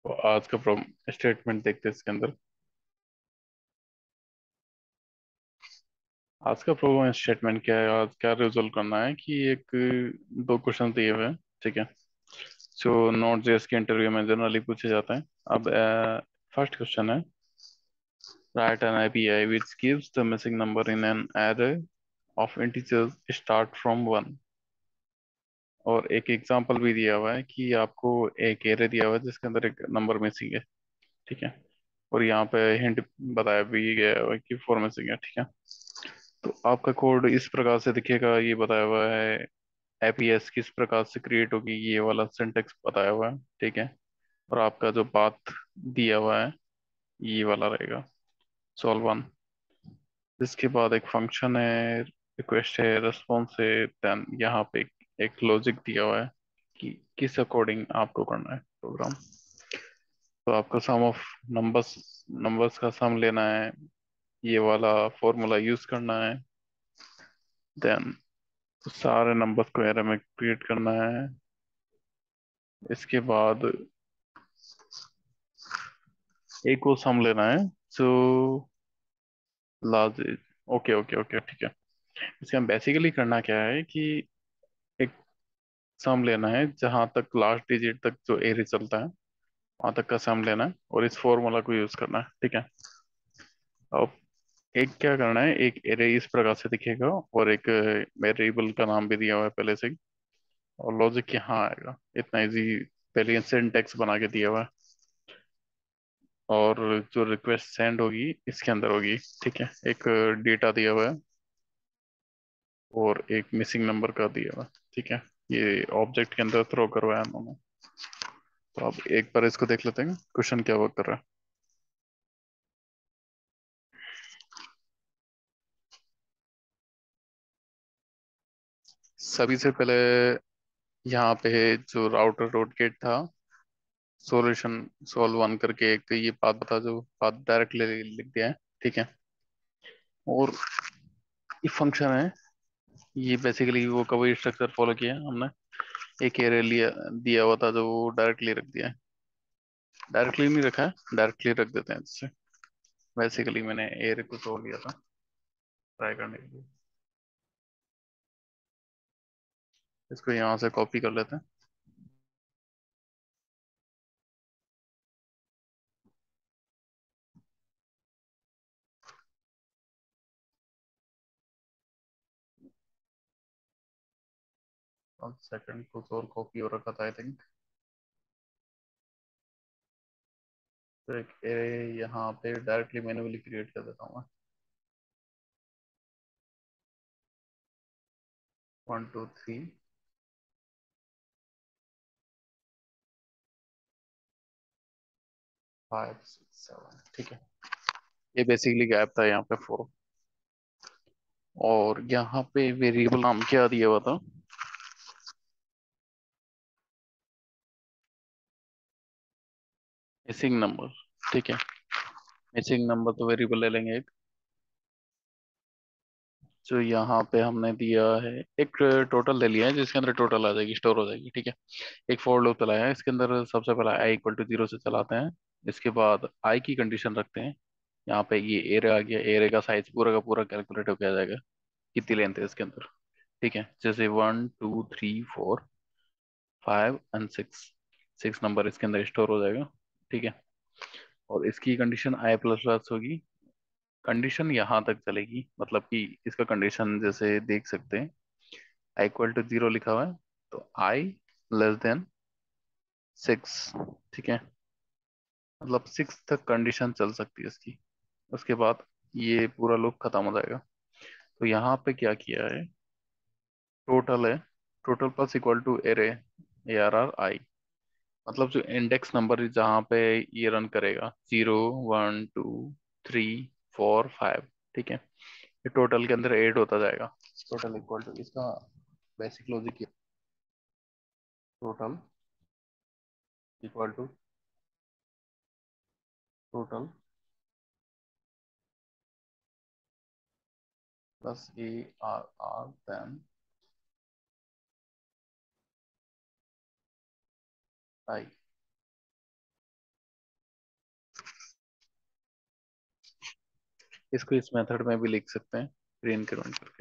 तो आज का प्रॉब्लम स्टेटमेंट देखते हैं इसके अंदर। आज का प्रॉब्लम स्टेटमेंट क्या है, आज क्या रिजोल्व करना है कि एक दो क्वेश्चन दिए हुए हैं। ठीक है, जो नोट जेएस के इंटरव्यू में जनरली पूछे जाते हैं। अब फर्स्ट क्वेश्चन है, write an API which gives the missing number in an array of integers start from 1। और एक एग्जांपल भी दिया हुआ है कि आपको एक एरे दिया हुआ है जिसके अंदर एक नंबर मिसिंग है। ठीक है, और यहाँ पे हिंट बताया भी गया हुआ है कि 4 मिसिंग है। ठीक है, तो आपका कोड इस प्रकार से दिखेगा, ये बताया हुआ है। एपीएस किस प्रकार से क्रिएट होगी, ये वाला सिंटेक्स बताया हुआ है। ठीक है, और आपका जो पाथ दिया हुआ है ये वाला रहेगा, सॉल्व वन। इसके बाद एक फंक्शन है, रिक्वेस्ट है, रिस्पॉन्स है, देन यहाँ पे एक लॉजिक दिया हुआ है कि किस अकॉर्डिंग आपको करना है प्रोग्राम। तो आपका सम ऑफ नंबर्स नंबर्स का सम लेना है, ये वाला फॉर्मूला यूज करना है। देन सारे नंबर्स को एरे में क्रिएट करना है। इसके बाद एक को सम लेना है, so last. Okay okay okay, ठीक है। इसके हम बेसिकली करना क्या है कि एक सम लेना है जहां तक लास्ट डिजिट तक जो एरे चलता है वहां तक का सम लेना है और इस फॉर्मूला को यूज करना है। ठीक है, अब एक क्या करना है, एक एरे इस प्रकार से दिखेगा और एक वेरिएबल का नाम भी दिया हुआ है पहले से ही, और लॉजिक यहाँ आएगा। इतना इजी पहले सिंटेक्स बना के दिया हुआ है। और जो रिक्वेस्ट सेंड होगी इसके अंदर होगी। ठीक है, एक डेटा दिया हुआ है और एक मिसिंग नंबर का दिया हुआ है। ठीक है, ये ऑब्जेक्ट के अंदर थ्रो करवाया हम लोगों ने। तो अब एक बार इसको देख लेते हैं क्वेश्चन क्या वर्क कर रहा है। सभी से पहले यहाँ पे जो राउटर डॉट गेट था, सॉल्यूशन सॉल्व वन करके एक ये पाथ था, जो पाथ डायरेक्टली लिख दिया है। ठीक है, और ये फंक्शन है, ये बेसिकली वो कभी स्ट्रक्चर फॉलो किया है हमने। एक एरे लिया दिया हुआ था जो डायरेक्टली रख दिया है। डायरेक्टली नहीं रखा है, डायरेक्टली रख देते हैं इससे। बेसिकली मैंने एरे को तोड़ लिया था ट्राई करने के लिए। इसको यहाँ से कॉपी कर लेते हैं। और सेकंड कुछ और कॉपी हो रखा था आई थिंक। तो एक एरे यहाँ पे डायरेक्टली मैन्युअली क्रिएट कर देता हूँ मैं। 1 2 3 5 6 7। ठीक है, ये बेसिकली गैप था यहाँ पे 4। और यहाँ पे वेरिएबल नाम क्या दिया हुआ था, मिसिंग नंबर। ठीक है, मिसिंग नंबर तो वेरिएबल ले लेंगे एक, जो यहाँ पे हमने दिया है। एक टोटल ले लिया है जिसके अंदर टोटल आ जाएगी, स्टोर हो जाएगी। ठीक है, एक फॉर लूप चलाया है, इसके अंदर सबसे पहले आई इक्वल टू 0 से चलाते हैं। इसके बाद आई की कंडीशन रखते हैं। यहाँ पे ये एरे आ गया, एरे का साइज पूरा का पूरा कैलकुलेट होकर आ जाएगा कितनी लेंथ है इसके अंदर। ठीक है, जैसे 1 2 3 4 5 एंड 6, 6 नंबर इसके अंदर स्टोर हो जाएगा। ठीक है, और इसकी कंडीशन आई प्लस प्लस होगी। कंडीशन यहाँ तक चलेगी, मतलब कि इसका कंडीशन जैसे देख सकते हैं, आई इक्वल टू 0 लिखा हुआ है, तो आई लेस देन 6। ठीक है, मतलब 6 तक कंडीशन चल सकती है इसकी। उसके बाद ये पूरा लूप खत्म हो जाएगा। तो यहाँ पे क्या किया है, टोटल है, total plus equal to array, A R R I. मतलब जो इंडेक्स नंबर जहाँ पे ये रन करेगा, 0 1 2 3 4 5। ठीक है, ये टोटल के अंदर ऐड होता जाएगा। टोटल इक्वल टू इसका basic logic, total equal to total plus A R R then I. इसको इस मेथड में भी लिख सकते हैं, री इंक्रीमेंट करके।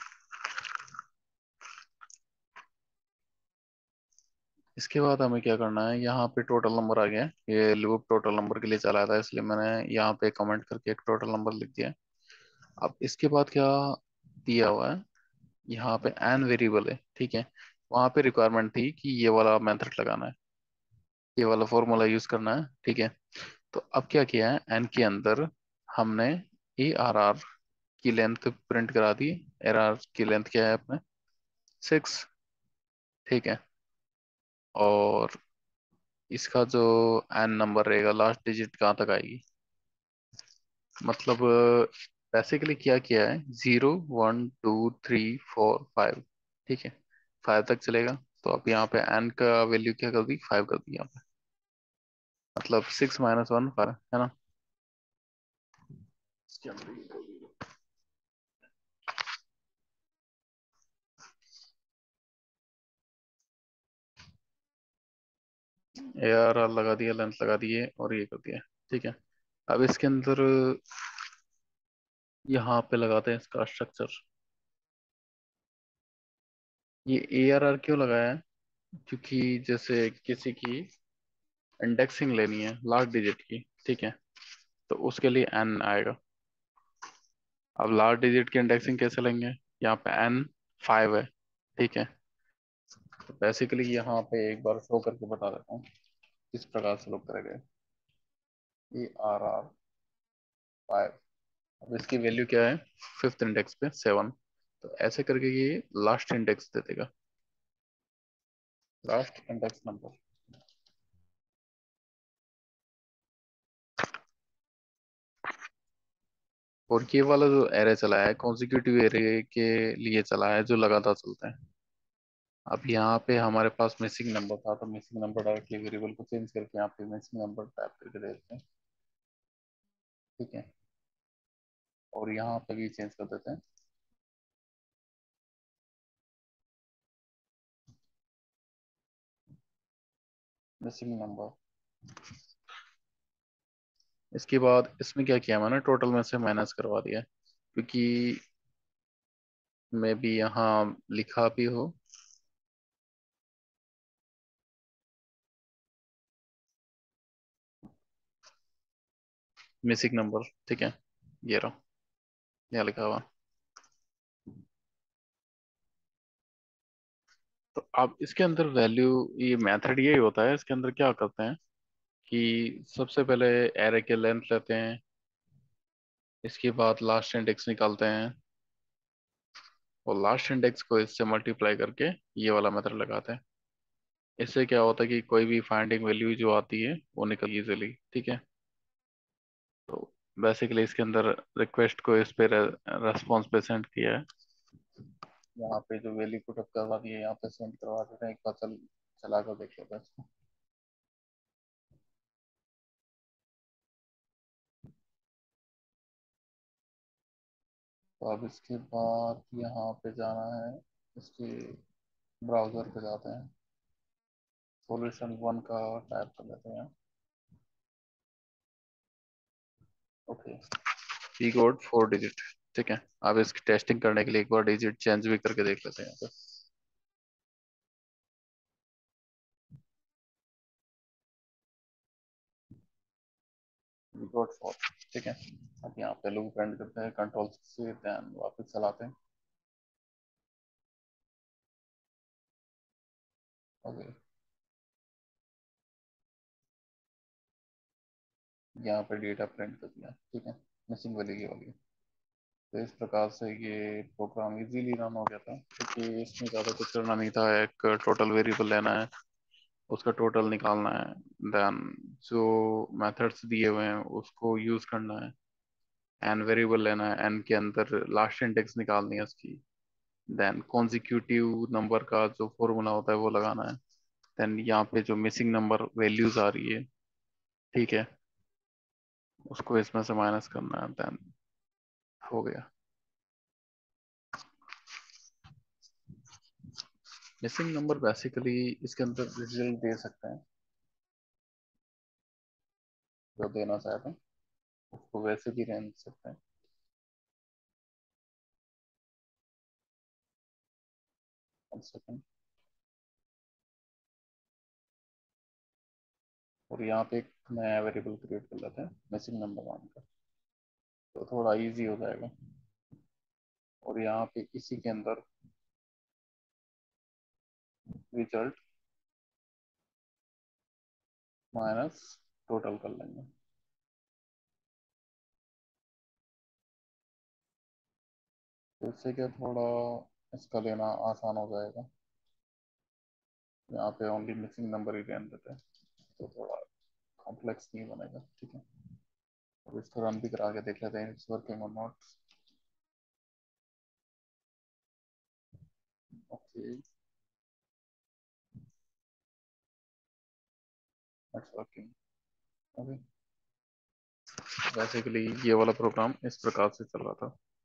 इसके बाद हमें क्या करना है, यहाँ पे टोटल नंबर आ गया है, ये लूप टोटल नंबर के लिए चला था, इसलिए मैंने यहाँ पे कमेंट करके एक टोटल नंबर लिख दिया है। अब इसके बाद क्या दिया हुआ है, यहाँ पे एन वेरिएबल है, ठीक है। वहां पे रिक्वायरमेंट थी कि ये वाला मेथड लगाना है, ये वाला फॉर्मूला यूज करना है, ठीक है। तो अब क्या किया है, एन के अंदर हमने ए आर आर की लेंथ प्रिंट करा दी। एर आर की लेंथ क्या है अपने 6, ठीक है। और इसका जो एन नंबर रहेगा, लास्ट डिजिट कहाँ तक आएगी, मतलब बेसिकली क्या किया है, 0 1 2 3 4 5, ठीक है, 5 तक चलेगा। तो अब यहाँ पे एन का वैल्यू क्या कर दी, 5 कर दी यहाँ पे, मतलब 6 - 1 5 है ना। इसके अंदर ए आर आर लगा दिया, लेंथ लगा दिए और ये कर दिया, ठीक है। अब इसके अंदर यहाँ पे लगाते हैं इसका स्ट्रक्चर। ये ए आर आर क्यों लगाया है, क्योंकि जैसे किसी की इंडेक्सिंग लेनी है लास्ट डिजिट की, ठीक है, तो उसके लिए एन आएगा। अब लास्ट डिजिट की इंडेक्सिंग कैसे लेंगे, यहाँ पे एन 5 है, ठीक है। तो बेसिकली यहाँ पे एक बार शो करके बता देता हूँ किस प्रकार से लोग करेंगे। ए आर आर 5, अब इसकी वैल्यू क्या है, फिफ्थ इंडेक्स पे 7, तो ऐसे करके ये लास्ट इंडेक्स दे देगा, लास्ट इंडेक्स नंबर। और ये वाला जो एरे चला है कॉन्जिक्यूटिव एरे के लिए चला है, जो लगातार चलता है। अब यहाँ पे हमारे पास मिसिंग नंबर था, तो मिसिंग नंबर डायरेक्टली वेरिएबल को चेंज करके यहाँ पे मिसिंग नंबर टाइप करके दे देते हैं, ठीक है। और यहाँ पे भी चेंज कर देते हैं मिसिंग नंबर। इसके बाद इसमें क्या किया मैंने, टोटल में से माइनस करवा दिया, क्योंकि मैं भी यहाँ लिखा भी हो मिसिंग नंबर, ठीक है, ये रहा, यहाँ लिखा हुआ। तो अब इसके अंदर वैल्यू, ये मेथड यही होता है, इसके अंदर क्या करते हैं कि सबसे पहले एरे के लेंथ लेते हैं, इसके बाद लास्ट इंडेक्स निकालते हैं, और लास्ट इंडेक्स को इससे मल्टीप्लाई करके ये वाला मेथड लगाते हैं। इससे क्या होता है कि कोई भी फाइंडिंग वैल्यू जो आती है वो निकल इजीली, ठीक है। तो बेसिकली इसके अंदर रिक्वेस्ट को इस पे रेस्पॉन्स पे सेंड किया है, यहाँ पे जो वैल्यू पुटअप करवा दी है यहाँ पे सेंड करवा देते हैं, एक बार चला कर देख लेते हैं इसको। तो अब इसके बाद यहाँ पे जाना है, इसके ब्राउजर पे जाते हैं, सॉल्यूशन 1 का टाइप कर लेते हैं, ओके। की कोड 4 डिजिट, ठीक है। अब इसकी टेस्टिंग करने के लिए एक बार डिजिट चेंज भी करके देख लेते हैं यहाँ पे, की कोड 4, ठीक है। अब यहाँ पे लूप एंड करते हैं, कंट्रोल से देन वापस चलाते हैं, ओके। यहाँ पे डेटा प्रिंट कर दिया, ठीक है, मिसिंग वाली ये वाली। तो इस प्रकार से ये प्रोग्राम इजीली रन हो गया था, क्योंकि इसमें ज़्यादा कुछ करना नहीं था, एक टोटल वेरिएबल लेना है, उसका टोटल निकालना है, देन जो मेथड्स दिए हुए हैं उसको यूज़ करना है, एन वेरिएबल लेना है, एन के अंदर लास्ट इंडेक्स निकालनी है उसकी, देन कॉन्जिक्यूटिव नंबर का जो फॉर्मूला होता है वो लगाना है, देन यहाँ पे जो मिसिंग नंबर वैल्यूज आ रही है, ठीक है, उसको इसमें से माइनस करना है, देन हो गया। मिसिंग नंबर बेसिकली इसके अंदर रिजल्ट दे सकते हैं, जो देना चाहते हैं उसको वैसे भी रहने सकते हैं, 1 सेकेंड। और यहाँ पे एक नया वेरिएबल क्रिएट कर लेते हैं मिसिंग नंबर नाम का, तो थोड़ा इजी हो जाएगा। और यहाँ पे इसी के अंदर रिजल्ट माइनस टोटल कर लेंगे। तो इससे क्या थोड़ा इसका लेना आसान हो जाएगा। यहाँ पे ओनली मिसिंग नंबर ही रहने देते हैं, तो थोड़ा कॉम्प्लेक्स नहीं बनेगा। ठीक है, अब इसको रन भी करा के देख लेते हैं इट्स वर्किंग और not. Okay, it's working. Okay, basically ये वाला प्रोग्राम इस प्रकार से चल रहा था।